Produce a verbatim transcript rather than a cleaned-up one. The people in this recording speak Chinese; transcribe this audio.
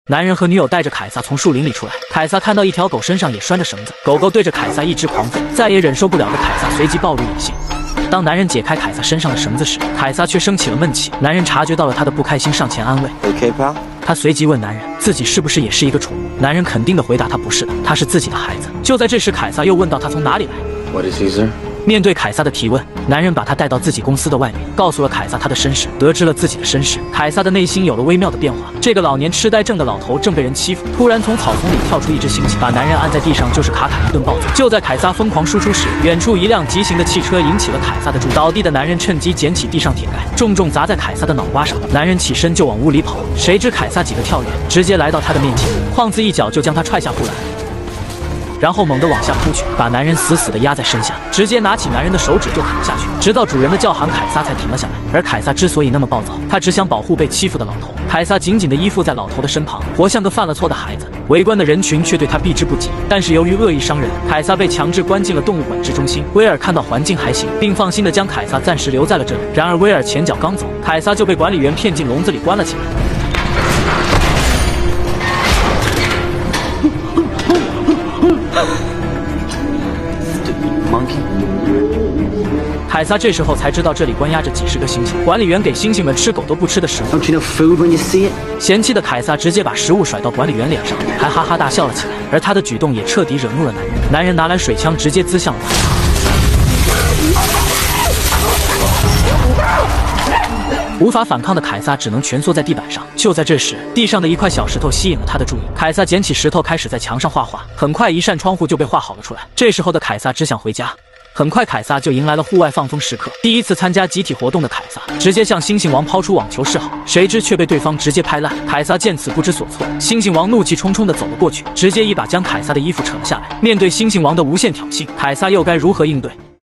男人和女友带着凯撒从树林里出来，凯撒看到一条狗身上也拴着绳子，狗狗对着凯撒一直狂吠，再也忍受不了的凯撒随即暴露野性。当男人解开凯撒身上的绳子时，凯撒却生起了闷气。男人察觉到了他的不开心，上前安慰。 Okay, pal? 他随即问男人自己是不是也是一个宠物。男人肯定的回答他不是的，他是自己的孩子。就在这时，凯撒又问到他从哪里来。 What is he, sir? 面对凯撒的提问，男人把他带到自己公司的外面，告诉了凯撒他的身世。得知了自己的身世，凯撒的内心有了微妙的变化。这个老年痴呆症的老头正被人欺负，突然从草丛里跳出一只猩猩，把男人按在地上就是卡卡一顿暴揍。就在凯撒疯狂输出时，远处一辆急行的汽车引起了凯撒的注意。倒地的男人趁机捡起地上铁盖，重重砸在凯撒的脑瓜上。男人起身就往屋里跑，谁知凯撒几个跳跃，直接来到他的面前，哐子一脚就将他踹下护栏。然后猛地往下扑去，把男人死死地压在身下，直接拿起男人的手指就砍下去，直到主人的叫喊，凯撒才停了下来。而凯撒之所以那么暴躁，他只想保护被欺负的老头。凯撒紧紧地依附在老头的身旁，活像个犯了错的孩子。围观的人群却对他避之不及，但是由于恶意伤人，凯撒被强制关进了动物管制中心。威尔看到环境还行，并放心地将凯撒暂时留在了这里。然而威尔前脚刚走，凯撒就被管理员骗进笼子里关了起来。凯撒这时候才知道这里关押着几十个猩猩，管理员给猩猩们吃狗都不吃的食物。 Don't you know food when you see it? 嫌弃的凯撒直接把食物甩到管理员脸上，还哈哈大笑了起来。而他的举动也彻底惹怒了男人，男人拿来水枪直接滋向了他。无法反抗的凯撒只能蜷缩在地板上。就在这时，地上的一块小石头吸引了他的注意。凯撒捡起石头，开始在墙上画画。很快，一扇窗户就被画好了出来。这时候的凯撒只想回家。很快，凯撒就迎来了户外放风时刻。第一次参加集体活动的凯撒，直接向猩猩王抛出网球示好，谁知却被对方直接拍烂。凯撒见此不知所措，猩猩王怒气冲冲地走了过去，直接一把将凯撒的衣服扯了下来。面对猩猩王的无限挑衅，凯撒又该如何应对？